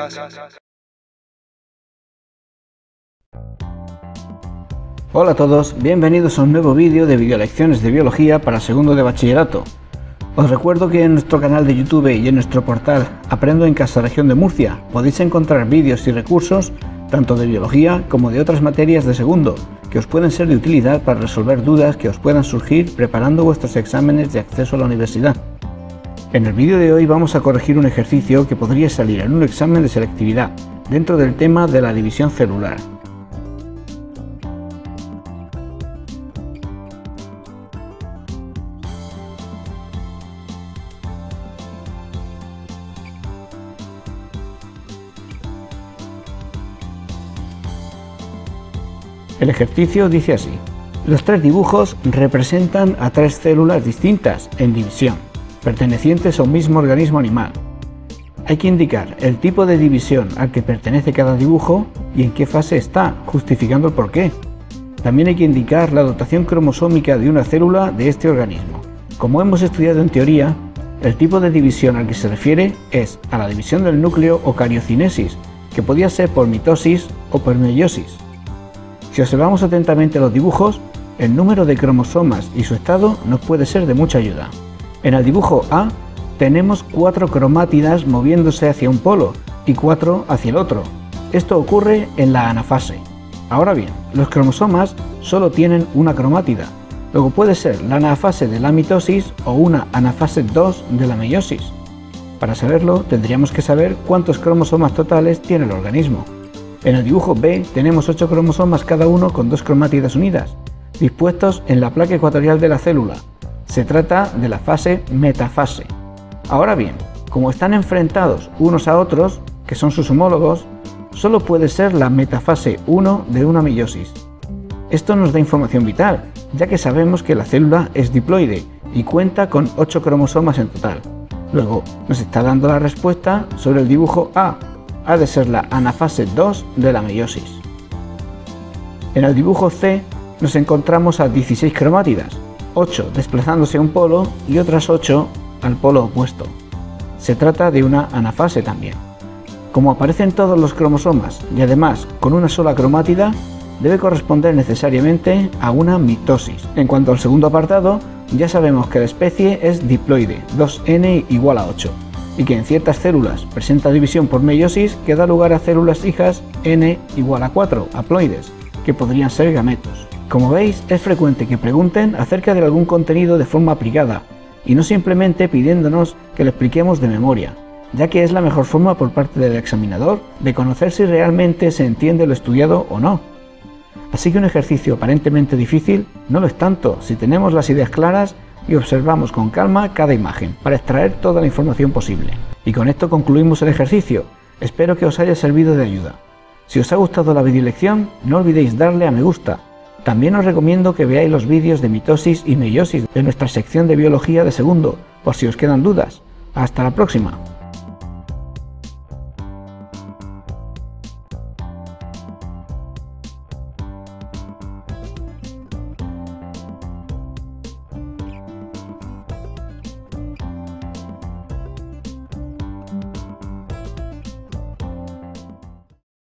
Hola a todos, bienvenidos a un nuevo vídeo de videolecciones de biología para segundo de bachillerato. Os recuerdo que en nuestro canal de YouTube y en nuestro portal Aprendo en Casa Región de Murcia podéis encontrar vídeos y recursos tanto de biología como de otras materias de segundo que os pueden ser de utilidad para resolver dudas que os puedan surgir preparando vuestros exámenes de acceso a la universidad. En el vídeo de hoy vamos a corregir un ejercicio que podría salir en un examen de selectividad dentro del tema de la división celular. El ejercicio dice así: los tres dibujos representan a tres células distintas en división, pertenecientes a un mismo organismo animal. Hay que indicar el tipo de división al que pertenece cada dibujo y en qué fase está, justificando el porqué. También hay que indicar la dotación cromosómica de una célula de este organismo. Como hemos estudiado en teoría, el tipo de división al que se refiere es a la división del núcleo o cariocinesis, que podía ser por mitosis o por meiosis. Si observamos atentamente los dibujos, el número de cromosomas y su estado nos puede ser de mucha ayuda. En el dibujo A tenemos 4 cromátidas moviéndose hacia un polo y 4 hacia el otro. Esto ocurre en la anafase. Ahora bien, los cromosomas solo tienen una cromátida. Luego puede ser la anafase de la mitosis o una anafase 2 de la meiosis. Para saberlo, tendríamos que saber cuántos cromosomas totales tiene el organismo. En el dibujo B tenemos 8 cromosomas cada uno con 2 cromátidas unidas, dispuestos en la placa ecuatorial de la célula. Se trata de la fase metafase. Ahora bien, como están enfrentados unos a otros, que son sus homólogos, solo puede ser la metafase 1 de una meiosis. Esto nos da información vital, ya que sabemos que la célula es diploide y cuenta con 8 cromosomas en total. Luego, nos está dando la respuesta sobre el dibujo A. Ha de ser la anafase 2 de la meiosis. En el dibujo C nos encontramos a 16 cromátidas, 8 desplazándose a un polo y otras 8 al polo opuesto. Se trata de una anafase también. Como aparecen todos los cromosomas y además con una sola cromátida, debe corresponder necesariamente a una mitosis. En cuanto al segundo apartado, ya sabemos que la especie es diploide, 2n igual a 8. Y que en ciertas células presenta división por meiosis que da lugar a células hijas n igual a 4, haploides, que podrían ser gametos. Como veis, es frecuente que pregunten acerca de algún contenido de forma aplicada, y no simplemente pidiéndonos que lo expliquemos de memoria, ya que es la mejor forma por parte del examinador de conocer si realmente se entiende lo estudiado o no. Así que un ejercicio aparentemente difícil no lo es tanto si tenemos las ideas claras y observamos con calma cada imagen para extraer toda la información posible. Y con esto concluimos el ejercicio. Espero que os haya servido de ayuda. Si os ha gustado la videolección, no olvidéis darle a me gusta. También os recomiendo que veáis los vídeos de mitosis y meiosis de nuestra sección de biología de segundo, por si os quedan dudas. Hasta la próxima.